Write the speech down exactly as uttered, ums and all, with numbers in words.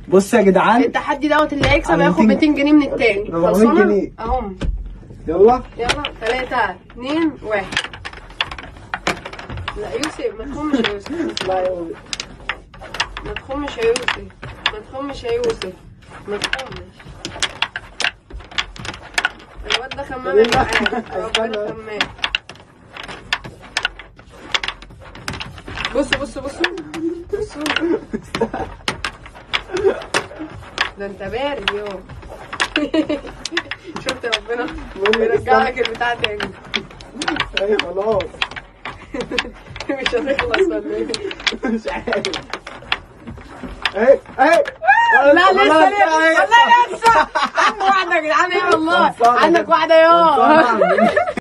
بصوا يا جدعان، التحدي دوت اللي هيكسب على هياخد ميتين ميتين جنيه من التاني. أربعمية جنيه اهم. يلا يلا تلاتة اتنين واحد. لا يوسف ما تخمش يا يوسف. لا يا ولد. ما تخمش يا يوسف. ما تخمش يا يوسف. ما تخمش. الواد ده خمام يا جدعان، ربنا خمام. بصوا بصوا بصوا بصوا. ده انت بارد يوم. شفت ربنا بيرجع لك البتاع تاني. ايوه خلاص. مش هتخلص ولا ايه؟ مش عارف. اهي اهي. لا لسه والله لسه. عندك واحدة يا جدعان. ايه والله عندك واحدة يا